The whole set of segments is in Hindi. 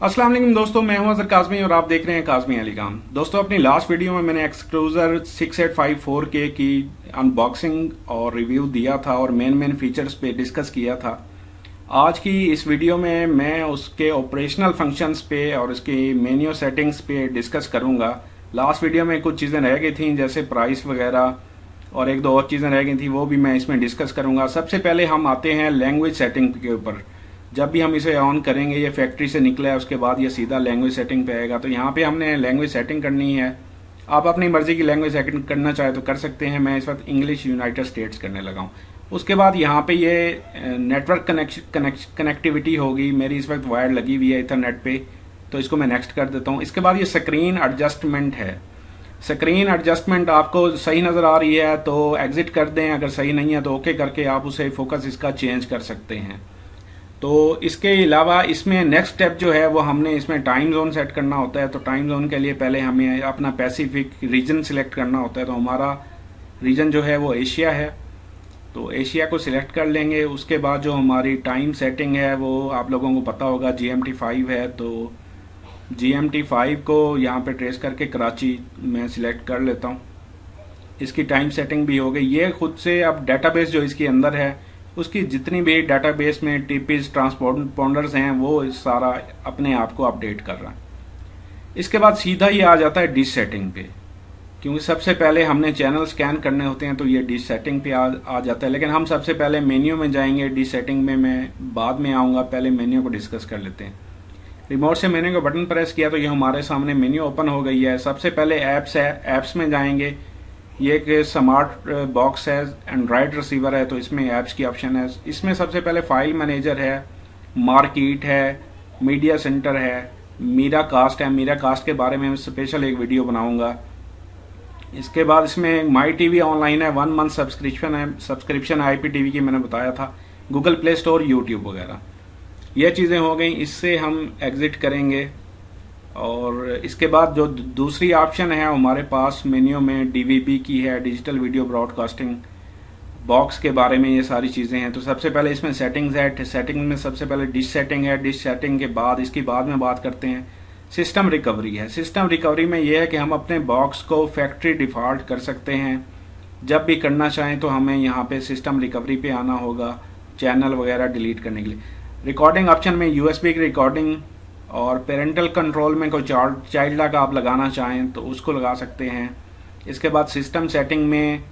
अस्सलाम वालेकुम दोस्तों, मैं हूं अजहर काज़मी और आप देख रहे हैं काज़मी एलिकॉम। दोस्तों, अपनी लास्ट वीडियो में मैंने Xcruiser 6854K की अनबॉक्सिंग और रिव्यू दिया था और मेन फीचर्स पे डिस्कस किया था। आज की इस वीडियो में मैं उसके ऑपरेशनल फंक्शंस पे और इसकी मेन्यू सेटिंग्स पे डिस्कस करूंगा। लास्ट वीडियो में कुछ चीज़ें रह गई थी, जैसे प्राइस वगैरह और एक दो और चीज़ें रह गई थी, वो भी मैं इसमें डिस्कस करूंगा। सबसे पहले हम आते हैं लैंग्वेज सेटिंग के ऊपर। जब भी हम इसे ऑन करेंगे, ये फैक्ट्री से निकला है, उसके बाद ये सीधा लैंग्वेज सेटिंग पे आएगा। तो यहाँ पे हमने लैंग्वेज सेटिंग करनी है। आप अपनी मर्जी की लैंग्वेज सेटिंग करना चाहे तो कर सकते हैं। मैं इस वक्त इंग्लिश यूनाइटेड स्टेट्स करने लगा हूँ। उसके बाद यहाँ पे ये नेटवर्क कनेक्टिविटी होगी। मेरी इस वक्त वायर लगी हुई है इथरनेट पे, तो इसको मैं नेक्स्ट कर देता हूँ। इसके बाद ये स्क्रीन एडजस्टमेंट है। स्क्रीन एडजस्टमेंट आपको सही नज़र आ रही है तो एग्जिट कर दें, अगर सही नहीं है तो ओके करके आप उसे फोकस इसका चेंज कर सकते हैं। तो इसके अलावा इसमें नेक्स्ट स्टेप जो है वो हमने इसमें टाइम जोन सेट करना होता है। तो टाइम जोन के लिए पहले हमें अपना पैसिफिक रीजन सिलेक्ट करना होता है। तो हमारा रीजन जो है वो एशिया है, तो एशिया को सिलेक्ट कर लेंगे। उसके बाद जो हमारी टाइम सेटिंग है वो आप लोगों को पता होगा GMT 5 है। तो GMT 5 को यहाँ पे ट्रेस करके कराची में सिलेक्ट कर लेता हूँ। इसकी टाइम सेटिंग भी हो गई। ये खुद से अब डेटाबेस जो इसके अंदर है उसकी जितनी भी डेटाबेस में टीपीज ट्रांसपोंडर्स हैं वो सारा अपने आप को अपडेट कर रहा है। इसके बाद सीधा ये आ जाता है डिश सेटिंग पे, क्योंकि सबसे पहले हमने चैनल स्कैन करने होते हैं। तो ये डिश सेटिंग पे आ जाता है। लेकिन हम सबसे पहले मेन्यू में जाएंगे। डिश सेटिंग में मैं बाद में आऊँगा, पहले मेन्यू को डिस्कस कर लेते हैं। रिमोट से मेन्यू का बटन प्रेस किया तो ये हमारे सामने मेन्यू ओपन हो गई है। सबसे पहले ऐप्स है, ऐप्स में जाएंगे। ये एक स्मार्ट बॉक्स है, एंड्रॉयड रिसीवर है, तो इसमें ऐप्स की ऑप्शन है। इसमें सबसे पहले फाइल मैनेजर है, मार्केट है, मीडिया सेंटर है, मीरा कास्ट है। मीरा कास्ट के बारे में स्पेशल एक वीडियो बनाऊंगा। इसके बाद इसमें माई टीवी ऑनलाइन है, 1 मंथ सब्सक्रिप्शन है, सब्सक्रिप्शन IPTV की मैंने बताया था, गूगल प्ले स्टोर, यूट्यूब वगैरह। ये चीज़ें हो गई। इससे हम एग्जिट करेंगे और इसके बाद जो दूसरी ऑप्शन है हमारे पास मेन्यू में DVB की है, डिजिटल वीडियो ब्रॉडकास्टिंग बॉक्स के बारे में ये सारी चीज़ें हैं। तो सबसे पहले इसमें सेटिंग्स है। सेटिंग में सबसे पहले डिश सेटिंग है। डिश सेटिंग के बाद इसकी बाद में बात करते हैं सिस्टम रिकवरी है। सिस्टम रिकवरी में ये है कि हम अपने बॉक्स को फैक्ट्री डिफॉल्ट कर सकते हैं। जब भी करना चाहें तो हमें यहाँ पे सिस्टम रिकवरी पे आना होगा चैनल वगैरह डिलीट करने के लिए। रिकॉर्डिंग ऑप्शन में USB की रिकॉर्डिंग और पेरेंटल कंट्रोल में कोई चाइल्ड लॉक आप लगाना चाहें तो उसको लगा सकते हैं। इसके बाद सिस्टम सेटिंग में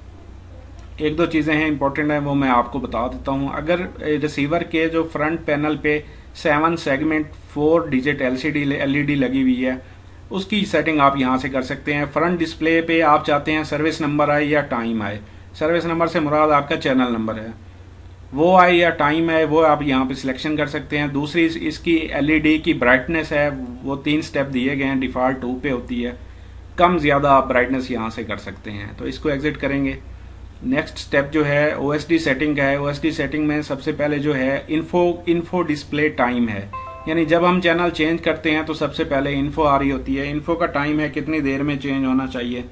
एक दो चीज़ें हैं इंपॉर्टेंट है, वो मैं आपको बता देता हूं। अगर रिसीवर के जो फ्रंट पैनल पे 7 सेगमेंट 4 डिजिट LCD LED लगी हुई है, उसकी सेटिंग आप यहां से कर सकते हैं। फ्रंट डिस्प्ले पे आप चाहते हैं सर्विस नंबर आए या टाइम आए। सर्विस नंबर से मुराद आपका चैनल नंबर है, वो आए या टाइम है, वो आप यहाँ पे सिलेक्शन कर सकते हैं। दूसरी इसकी LED की ब्राइटनेस है, वो 3 स्टेप दिए गए हैं, डिफॉल्ट 2 पे होती है। कम ज़्यादा आप ब्राइटनेस यहाँ से कर सकते हैं। तो इसको एग्जिट करेंगे। नेक्स्ट स्टेप जो है OSD सेटिंग का है। OSD सेटिंग में सबसे पहले जो है इन्फो डिस्प्ले टाइम है, यानी जब हम चैनल चेंज करते हैं तो सबसे पहले इन्फो आ रही होती है। इन्फो का टाइम है, कितनी देर में चेंज होना चाहिए,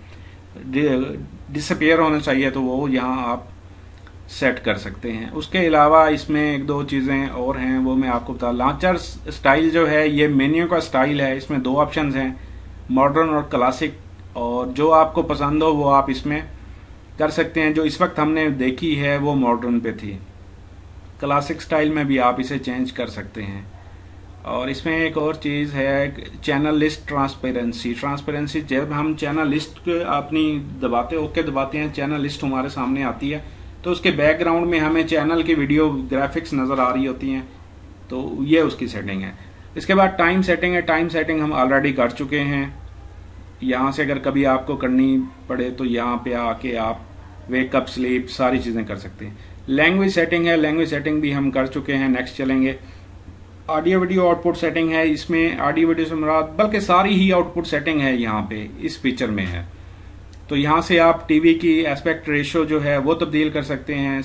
डिसअपियर होना चाहिए, तो वो यहाँ आप सेट कर सकते हैं। उसके अलावा इसमें एक दो चीज़ें और हैं, वो मैं आपको बता। लॉन्चर स्टाइल जो है ये मेन्यू का स्टाइल है। इसमें 2 ऑप्शंस हैं, मॉडर्न और क्लासिक, और जो आपको पसंद हो वो आप इसमें कर सकते हैं। जो इस वक्त हमने देखी है वो मॉडर्न पे थी। क्लासिक स्टाइल में भी आप इसे चेंज कर सकते हैं। और इसमें एक और चीज़ है, चैनल लिस्ट ट्रांसपेरेंसी। जब हम चैनल लिस्ट अपनी दबाते हैं, चैनल लिस्ट हमारे सामने आती है, तो उसके बैकग्राउंड में हमें चैनल की वीडियो ग्राफिक्स नज़र आ रही होती हैं। तो ये उसकी सेटिंग है। इसके बाद टाइम सेटिंग है। टाइम सेटिंग हम ऑलरेडी कर चुके हैं। यहाँ से अगर कभी आपको करनी पड़े तो यहाँ पे आके आप वेकअप, स्लीप, सारी चीज़ें कर सकते हैं। लैंग्वेज सेटिंग है। लैंग्वेज सेटिंग भी हम कर चुके हैं। नेक्स्ट चलेंगे। ऑडियो वीडियो आउटपुट सेटिंग है। इसमें ऑडियो वीडियो से मुराद बल्कि सारी ही आउटपुट सेटिंग है यहाँ पे इस फीचर में है। तो यहाँ से आप टीवी की एस्पेक्ट रेशो जो है वो तब्दील कर सकते हैं।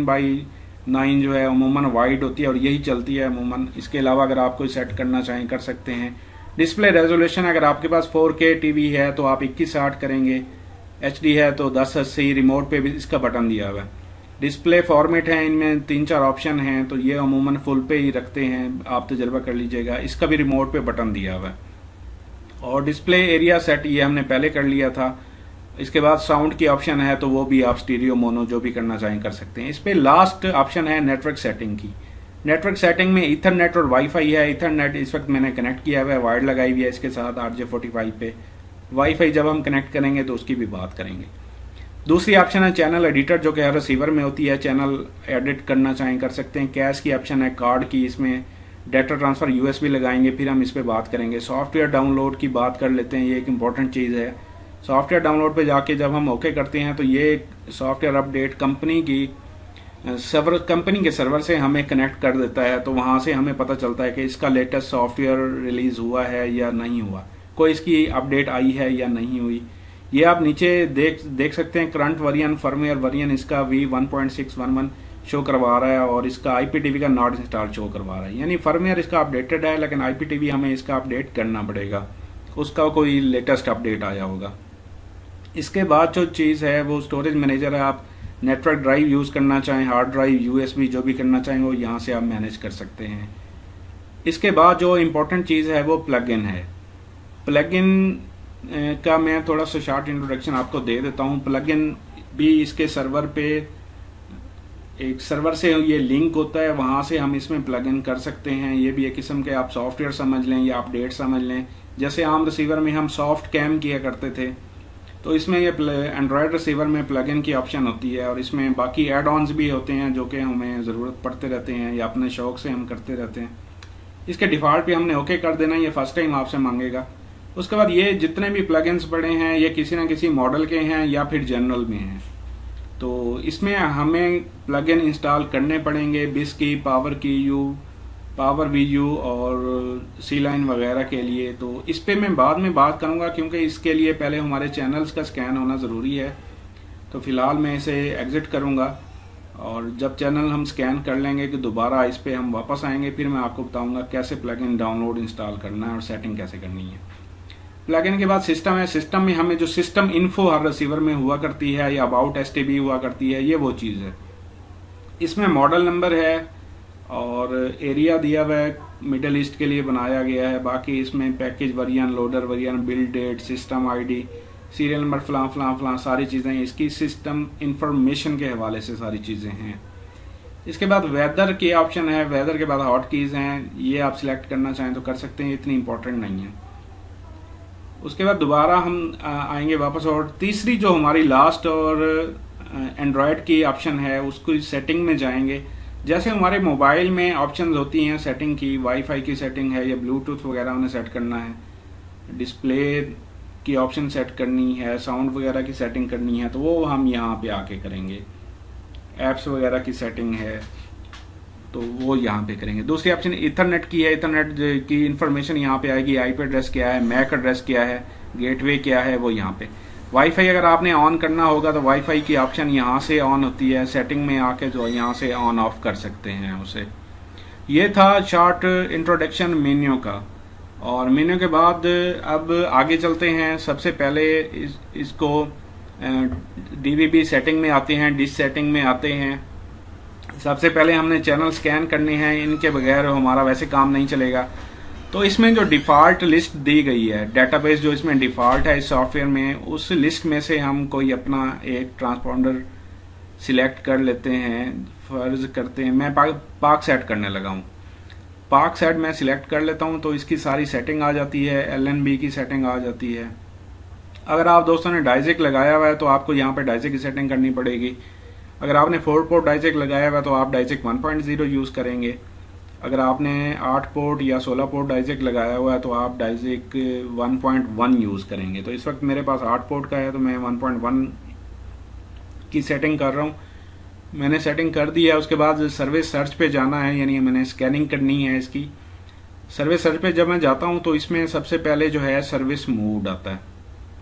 16:9 जो है अमूमन वाइड होती है और यही चलती है अमूमन। इसके अलावा अगर आप कोई सेट करना चाहें कर सकते हैं। डिस्प्ले रेजोल्यूशन, अगर आपके पास 4K टीवी है तो आप 2160 करेंगे, HD है तो 1080। रिमोट पे भी इसका बटन दिया हुआ है। डिस्प्ले फॉर्मेट है, इनमें 3-4 ऑप्शन हैं, तो ये अमूमन फुल पे ही रखते हैं, आप तजर्बा कर लीजिएगा। इसका भी रिमोट पे बटन दिया हुआ है। और डिस्प्ले एरिया सेट ये हमने पहले कर लिया था। इसके बाद साउंड की ऑप्शन है, तो वो भी आप स्टीरियो मोनो जो भी करना चाहें कर सकते हैं। इस पे लास्ट ऑप्शन है नेटवर्क सेटिंग की। नेटवर्क सेटिंग में ईथरनेट और वाईफाई है। ईथरनेट इस वक्त मैंने कनेक्ट किया हुआ है, वायर लगाई हुई है इसके साथ RJ45 पे। वाईफाई जब हम कनेक्ट करेंगे तो उसकी भी बात करेंगे। दूसरी ऑप्शन है चैनल एडिटर, जो कि हर रिसीवर में होती है। चैनल एडिट करना चाहें कर सकते हैं। कैश की ऑप्शन है, कार्ड की, इसमें डाटा ट्रांसफर USB लगाएंगे, फिर हम इस पे बात करेंगे। सॉफ्टवेयर डाउनलोड की बात कर लेते हैं, ये एक इंपॉर्टेंट चीज़ है। सॉफ्टवेयर डाउनलोड पे जाके जब हम ओके करते हैं तो ये सॉफ्टवेयर अपडेट कंपनी के सर्वर से हमें कनेक्ट कर देता है, तो वहां से हमें पता चलता है कि इसका लेटेस्ट सॉफ्टवेयर रिलीज हुआ है या नहीं हुआ, कोई इसकी अपडेट आई है या नहीं हुई। ये आप नीचे देख सकते हैं। करंट वर्जन, फर्मवेयर वर्जन इसका V1.611 शो करवा रहा है और इसका IPTV का नॉट इंस्टॉल शो करवा रहा है, यानी फर्मवेयर इसका अपडेटेड है, लेकिन IPTV हमें इसका अपडेट करना पड़ेगा, उसका कोई लेटेस्ट अपडेट आया होगा। इसके बाद जो चीज़ है वो स्टोरेज मैनेजर है। आप नेटवर्क ड्राइव यूज़ करना चाहें, हार्ड ड्राइव, USB जो भी करना चाहें वो यहाँ से आप मैनेज कर सकते हैं। इसके बाद जो इम्पोर्टेंट चीज़ है वो प्लग इन है। प्लग इन का मैं थोड़ा सा शॉर्ट इंट्रोडक्शन आपको दे देता हूँ। प्लग इन भी इसके सर्वर पे, एक सर्वर से ये लिंक होता है, वहाँ से हम इसमें प्लग इन कर सकते हैं। ये भी एक किस्म के आप सॉफ्टवेयर समझ लें या अपडेट समझ लें। जैसे आम रिसीवर में हम सॉफ्ट कैम किया करते थे, तो इसमें ये एंड्रॉयड रिसीवर में प्लग इन की ऑप्शन होती है, और इसमें बाकी एड ऑन्स भी होते हैं जो कि हमें ज़रूरत पड़ते रहते हैं या अपने शौक से हम करते रहते हैं। इसके डिफ़ॉल्ट पे हमने ओके कर देना, ये फर्स्ट टाइम आपसे मांगेगा। उसके बाद ये जितने भी प्लगइन्स पड़े हैं ये किसी न किसी मॉडल के हैं या फिर जनरल में हैं, तो इसमें हमें प्लगइन इंस्टॉल करने पड़ेंगे। बिस की, पावर VU और C लाइन वगैरह के लिए। तो इस पे मैं बाद में बात करूंगा, क्योंकि इसके लिए पहले हमारे चैनल्स का स्कैन होना ज़रूरी है। तो फिलहाल मैं इसे एग्जिट करूंगा, और जब चैनल हम स्कैन कर लेंगे कि दोबारा इस पे हम वापस आएंगे, फिर मैं आपको बताऊंगा कैसे प्लगइन डाउनलोड इंस्टॉल करना है और सेटिंग कैसे करनी है। प्लगइन के बाद सिस्टम है। सिस्टम में हमें जो सिस्टम इन्फो हर रिसीवर में हुआ करती है या अबाउट STB हुआ करती है, ये वो चीज़ है। इसमें मॉडल नंबर है और एरिया दिया हुआ है, मिडल ईस्ट के लिए बनाया गया है। बाकी इसमें package version, loader version, build date, system ID, serial number, फलां फलां फलां सारी चीज़ें इसकी सिस्टम इंफॉर्मेशन के हवाले से सारी चीज़ें हैं। इसके बाद वेदर की ऑप्शन है। वेदर के बाद हॉट कीज़ हैं, ये आप सिलेक्ट करना चाहें तो कर सकते हैं, इतनी इंपॉर्टेंट नहीं है। उसके बाद दोबारा हम आएंगे वापस, और तीसरी जो हमारी लास्ट और एंड्रॉयड की ऑप्शन है उसको सेटिंग में जाएंगे। जैसे हमारे मोबाइल में ऑप्शंस होती हैं सेटिंग की, वाईफाई की सेटिंग है या ब्लूटूथ वगैरह उन्हें सेट करना है, डिस्प्ले की ऑप्शन सेट करनी है, साउंड वगैरह की सेटिंग करनी है, तो वो हम यहाँ पे आके करेंगे। ऐप्स वगैरह की सेटिंग है तो वो यहाँ पे करेंगे। दूसरी ऑप्शन इथरनेट की है। इथरनेट की इंफॉर्मेशन यहाँ पे आएगी, IP एड्रेस क्या है, मैक एड्रेस क्या है, गेटवे क्या है, वो यहाँ पे। वाईफाई अगर आपने ऑन करना होगा तो वाईफाई की ऑप्शन यहाँ से ऑन होती है, सेटिंग में आके जो यहाँ से ऑन ऑफ कर सकते हैं उसे। ये था शॉर्ट इंट्रोडक्शन मेन्यू का। और मेन्यू के बाद अब आगे चलते हैं। सबसे पहले इसको DVB सेटिंग में आते हैं, डिश सेटिंग में आते हैं। सबसे पहले हमने चैनल स्कैन करने हैं, इनके बगैर हमारा वैसे काम नहीं चलेगा। तो इसमें जो डिफ़ॉल्ट लिस्ट दी गई है, डेटाबेस जो इसमें डिफ़ॉल्ट है इस सॉफ्टवेयर में, उस लिस्ट में से हम कोई अपना एक ट्रांसपॉन्डर सिलेक्ट कर लेते हैं। फर्ज करते हैं मैं पाक सेट करने लगा हूँ, पाक सेट मैं सिलेक्ट कर लेता हूँ, तो इसकी सारी सेटिंग आ जाती है, LNB की सेटिंग आ जाती है। अगर आप दोस्तों ने डाइजेक लगाया हुआ है तो आपको यहाँ पे डाइजेक की सेटिंग करनी पड़ेगी। अगर आपने 4 पोर्ट डाइजेक लगाया हुआ है तो आप डाइजेक 1.0 यूज़ करेंगे। अगर आपने 8 पोर्ट या 16 पोर्ट डाइजेक लगाया हुआ है तो आप डाइजेक 1.1 यूज़ करेंगे। तो इस वक्त मेरे पास 8 पोर्ट का है तो मैं 1.1 की सेटिंग कर रहा हूँ। मैंने सेटिंग कर दी है। उसके बाद सर्विस सर्च पे जाना है, यानी मैंने स्कैनिंग करनी है इसकी। सर्विस सर्च पे जब मैं जाता हूँ तो इसमें सबसे पहले जो है सर्विस मोड आता है।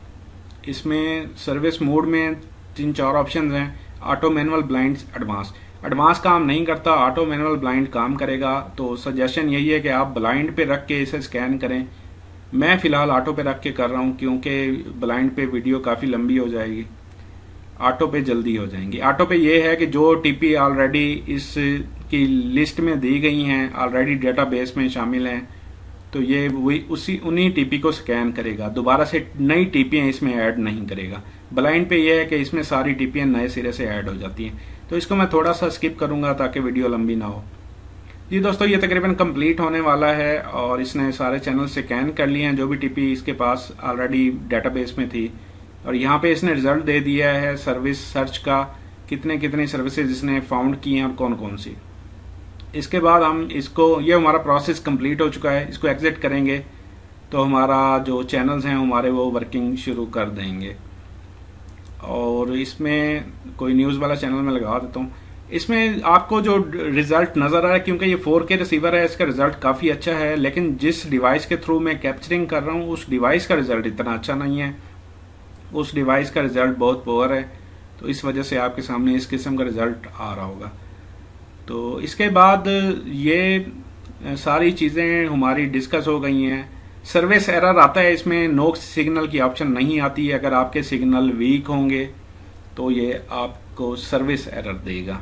इसमें सर्विस मोड में 3-4 ऑप्शन हैं। Auto manual, blind, advance. Advance काम नहीं करता, ऑटो मैनुअल ब्लाइंड काम करेगा। तो सजेशन यही है कि आप ब्लाइंड पे रख के इसे स्कैन करें। मैं फिलहाल ऑटो पे रख के कर रहा हूँ क्योंकि ब्लाइंड पे वीडियो काफ़ी लंबी हो जाएगी। ऑटो पे जल्दी हो जाएंगी। ऑटो पे ये है कि जो टीपी ऑलरेडी इस की लिस्ट में दी गई हैं, ऑलरेडी डेटाबेस में शामिल हैं, तो ये वही उन्हीं टीपी को स्कैन करेगा, दोबारा से नई टीपियां इसमें ऐड नहीं करेगा। ब्लाइंड पे ये है कि इसमें सारी टीपियां नए सिरे से ऐड हो जाती हैं। तो इसको मैं थोड़ा सा स्किप करूंगा ताकि वीडियो लंबी ना हो। जी दोस्तों, ये तकरीबन कंप्लीट होने वाला है और इसने सारे चैनल स्कैन कर लिए हैं जो भी टीपी इसके पास ऑलरेडी डेटाबेस में थी, और यहाँ पे इसने रिजल्ट दे दिया है सर्विस सर्च का, कितने कितने सर्विसेज इसने फाउंड की हैं और कौन कौन सी। इसके बाद हम इसको, ये हमारा प्रोसेस कंप्लीट हो चुका है, इसको एग्जिट करेंगे तो हमारा जो चैनल्स हैं हमारे वो वर्किंग शुरू कर देंगे। और इसमें कोई न्यूज़ वाला चैनल में लगा देता हूँ। इसमें आपको जो रिजल्ट नज़र आ रहा है, क्योंकि ये 4K रिसीवर है, इसका रिजल्ट काफ़ी अच्छा है, लेकिन जिस डिवाइस के थ्रू मैं कैप्चरिंग कर रहा हूँ उस डिवाइस का रिजल्ट इतना अच्छा नहीं है, उस डिवाइस का रिजल्ट बहुत पुअर है, तो इस वजह से आपके सामने इस किस्म का रिजल्ट आ रहा होगा। तो इसके बाद ये सारी चीज़ें हमारी डिस्कस हो गई हैं। सर्विस एरर आता है, इसमें नो सिग्नल की ऑप्शन नहीं आती है। अगर आपके सिग्नल वीक होंगे तो ये आपको सर्विस एरर देगा।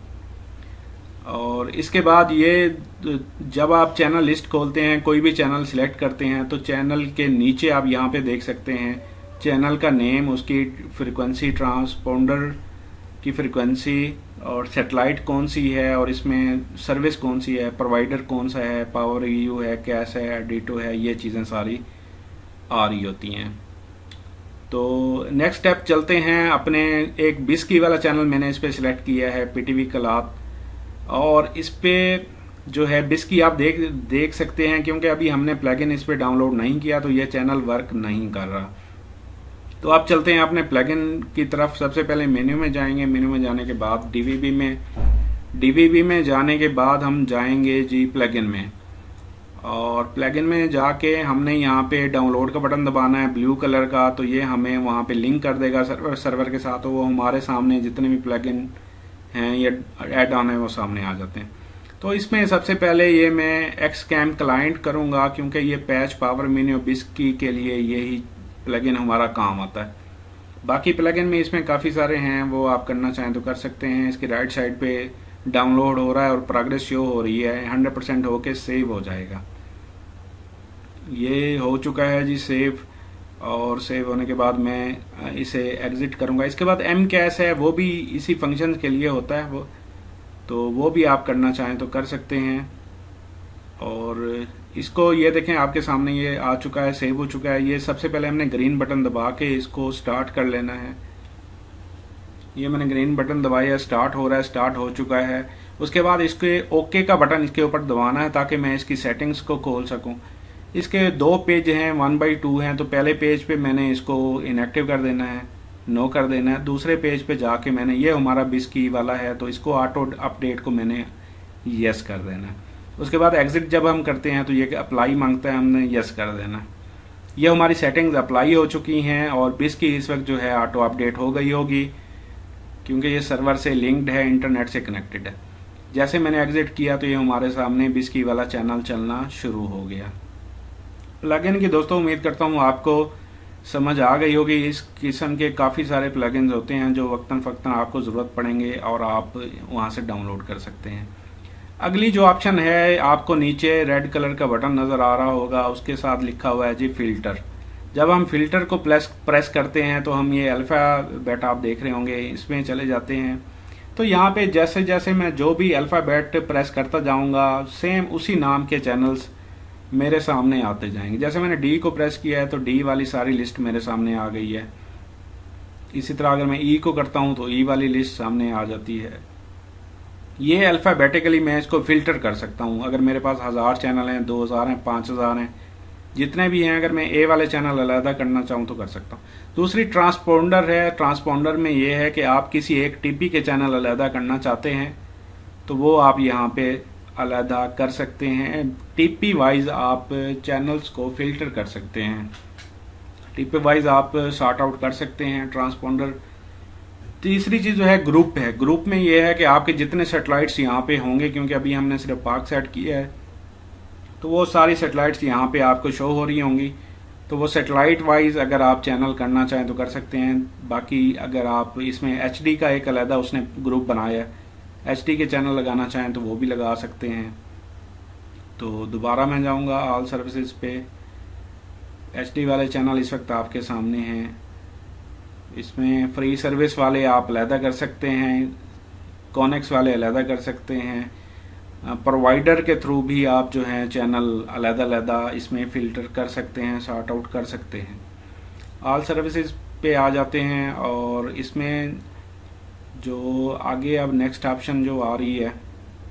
और इसके बाद ये जब आप चैनल लिस्ट खोलते हैं, कोई भी चैनल सिलेक्ट करते हैं, तो चैनल के नीचे आप यहाँ पे देख सकते हैं चैनल का नेम, उसकी फ्रीक्वेंसी, ट्रांसपोंडर की फ्रीक्वेंसी और सैटेलाइट कौन सी है, और इसमें सर्विस कौन सी है, प्रोवाइडर कौन सा है, पावर यू है, कैश है, डीटो है, ये चीज़ें सारी आ रही होती हैं। तो नेक्स्ट स्टेप चलते हैं अपने, एक बिस्की वाला चैनल मैंने इस पे सिलेक्ट किया है, पीटीवी कलात, और इस पे जो है बिस्की आप देख सकते हैं, क्योंकि अभी हमने प्लगइन इस पे डाउनलोड नहीं किया तो ये चैनल वर्क नहीं कर रहा। तो आप चलते हैं अपने प्लगइन की तरफ। सबसे पहले मेन्यू में जाएंगे, मेन्यू में जाने के बाद डीवीबी में जाने के बाद हम जाएंगे जी प्लगइन में, और प्लगइन में जाके हमने यहाँ पे डाउनलोड का बटन दबाना है ब्लू कलर का, तो ये हमें वहाँ पे लिंक कर देगा सर्वर के साथ। तो वो हमारे सामने जितने भी प्लगइन हैं या ऐड ऑन है वो सामने आ जाते हैं। तो इसमें सबसे पहले ये मैं एक्सकैम क्लाइंट करूँगा, क्योंकि ये पैच पावर मेन्यू बिस्की के लिए यही प्लगइन हमारा काम आता है। बाकी प्लगइन में इसमें काफ़ी सारे हैं, वो आप करना चाहें तो कर सकते हैं। इसकी राइट साइड पे डाउनलोड हो रहा है और प्रोग्रेस शो हो रही है, 100% होके सेव हो जाएगा। ये हो चुका है जी सेव, और सेव होने के बाद मैं इसे एग्जिट करूंगा। इसके बाद एम कैश है, वो भी इसी फंक्शन के लिए होता है वो भी आप करना चाहें तो कर सकते हैं। और इसको ये देखें आपके सामने ये आ चुका है, सेव हो चुका है। ये सबसे पहले हमने ग्रीन बटन दबा के इसको स्टार्ट कर लेना है। ये मैंने ग्रीन बटन दबाया, स्टार्ट हो रहा है, स्टार्ट हो चुका है। उसके बाद इसके ओके का बटन इसके ऊपर दबाना है ताकि मैं इसकी सेटिंग्स को खोल सकूं। इसके 2 पेज हैं, 1/2 हैं, तो पहले पेज पे मैंने इसको इनएक्टिव कर देना है, नो कर देना है। दूसरे पेज पे जाके मैंने, ये हमारा बिस्की वाला है, तो इसको ऑटो अपडेट को मैंने यस कर देना है। उसके बाद एग्जिट जब हम करते हैं तो ये अप्लाई मांगता है, हमने यस कर देना। ये हमारी सेटिंग्स अप्लाई हो चुकी हैं और बिस्की इस वक्त जो है ऑटो अपडेट हो गई होगी, क्योंकि ये सर्वर से लिंक्ड है, इंटरनेट से कनेक्टेड है। जैसे मैंने एग्जिट किया तो ये हमारे सामने बिस्की वाला चैनल चलना शुरू हो गया। प्लगइन की दोस्तों उम्मीद करता हूँ आपको समझ आ गई होगी। इस किस्म के काफ़ी सारे प्लगइन्स होते हैं जो वक्तन फ़क्तन आपको ज़रूरत पड़ेंगे और आप वहाँ से डाउनलोड कर सकते हैं। अगली जो ऑप्शन है, आपको नीचे रेड कलर का बटन नज़र आ रहा होगा, उसके साथ लिखा हुआ है जी फिल्टर। जब हम फिल्टर को प्रेस करते हैं तो हम ये अल्फ़ाबेट आप देख रहे होंगे, इसमें चले जाते हैं। तो यहाँ पे जैसे जैसे मैं जो भी अल्फ़ाबेट प्रेस करता जाऊँगा, सेम उसी नाम के चैनल्स मेरे सामने आते जाएंगे। जैसे मैंने डी को प्रेस किया है तो डी वाली सारी लिस्ट मेरे सामने आ गई है। इसी तरह अगर मैं ई को करता हूँ तो ई वाली लिस्ट सामने आ जाती है। ये अल्फ़ाबेटिकली मैं इसको फिल्टर कर सकता हूँ। अगर मेरे पास 1000 चैनल हैं, 2000 हैं, 5000 हैं, जितने भी हैं, अगर मैं ए वाले चैनल अलग करना चाहूँ तो कर सकता हूँ। दूसरी ट्रांसपोंडर है। ट्रांसपोंडर में ये है कि आप किसी एक टीपी के चैनल अलग करना चाहते हैं तो वो आप यहाँ पे अलहदा कर सकते हैं। टीपी वाइज आप चैनल्स को फिल्टर कर सकते हैं, टीपी वाइज आप सॉर्ट आउट कर सकते हैं ट्रांसपोंडर। तीसरी चीज़ जो है ग्रुप है। ग्रुप में ये है कि आपके जितने सेटेलाइट्स यहाँ पे होंगे, क्योंकि अभी हमने सिर्फ पाक सेट किया है, तो वो सारी सेटेलाइट्स यहाँ पे आपको शो हो रही होंगी। तो वो सेटेलाइट वाइज अगर आप चैनल करना चाहें तो कर सकते हैं। बाकी अगर आप इसमें HD का एक अलहदा उसने ग्रुप बनाया है, HD के चैनल लगाना चाहें तो वो भी लगा सकते हैं। तो दोबारा मैं जाऊंगा ऑल सर्विसेज पे। HD वाले चैनल इस वक्त आपके सामने हैं। इसमें फ्री सर्विस वाले आप अलहदा कर सकते हैं, कॉनेक्स वाले अलहदा कर सकते हैं, प्रोवाइडर के थ्रू भी आप जो है चैनल अलहदा इसमें फ़िल्टर कर सकते हैं, सॉर्ट आउट कर सकते हैं। ऑल सर्विसेज पे आ जाते हैं और इसमें जो आगे अब नेक्स्ट ऑप्शन जो आ रही है,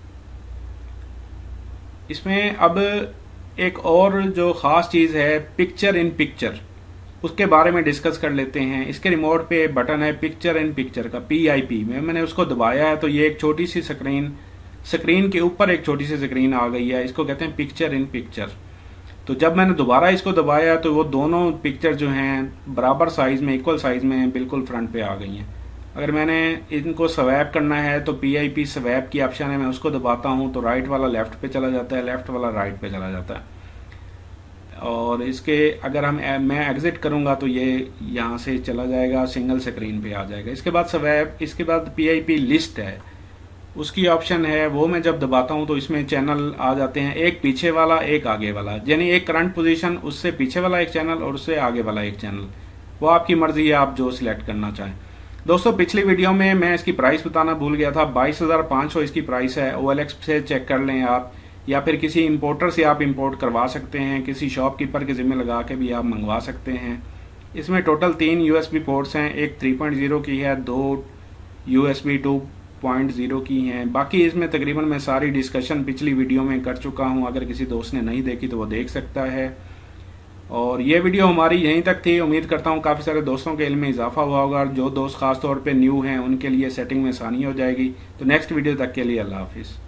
इसमें अब एक और जो ख़ास चीज़ है पिक्चर इन पिक्चर, उसके बारे में डिस्कस कर लेते हैं। इसके रिमोट पे बटन है पिक्चर इन पिक्चर का, PIP में मैंने उसको दबाया है तो ये एक छोटी सी स्क्रीन के ऊपर एक छोटी सी स्क्रीन आ गई है। इसको कहते हैं पिक्चर इन पिक्चर। तो जब मैंने दोबारा इसको दबाया तो वो दोनों पिक्चर जो हैं बराबर साइज में, इक्वल साइज में बिल्कुल फ्रंट पे आ गई हैं। अगर मैंने इनको स्वैप करना है तो PIP स्वैप की ऑप्शन है, मैं उसको दबाता हूँ तो राइट वाला लेफ्ट पे चला जाता है, लेफ्ट वाला राइट पे चला जाता है। और इसके अगर मैं एग्जिट करूंगा तो ये यहाँ से चला जाएगा, सिंगल स्क्रीन पे आ जाएगा। इसके बाद स्वैप, इसके बाद PIP लिस्ट है, उसकी ऑप्शन है, वो मैं जब दबाता हूं तो इसमें चैनल आ जाते हैं, एक पीछे वाला एक आगे वाला, यानी एक करंट पोजीशन, उससे पीछे वाला एक चैनल और उससे आगे वाला एक चैनल। वो आपकी मर्जी है, आप जो सिलेक्ट करना चाहें। दोस्तों पिछली वीडियो में मैं इसकी प्राइस बताना भूल गया था, 22,500 इसकी प्राइस है। OLX से चेक कर लें आप, या फिर किसी इंपोर्टर से आप इंपोर्ट करवा सकते हैं, किसी शॉपकीपर के जिम्मे लगा के भी आप मंगवा सकते हैं। इसमें टोटल 3 USB पोर्ट्स हैं, एक 3.0 की है, 2 USB 2.0 की हैं। बाकी इसमें तकरीबन मैं सारी डिस्कशन पिछली वीडियो में कर चुका हूं, अगर किसी दोस्त ने नहीं देखी तो वो देख सकता है। और ये वीडियो हमारी यहीं तक थी। उम्मीद करता हूं काफ़ी सारे दोस्तों के इल्म में इजाफा हुआ होगा, और जो दोस्त खास तौर पे न्यू हैं उनके लिए सेटिंग में आसानी हो जाएगी। तो नेक्स्ट वीडियो तक के लिए अल्लाह हाफिज़।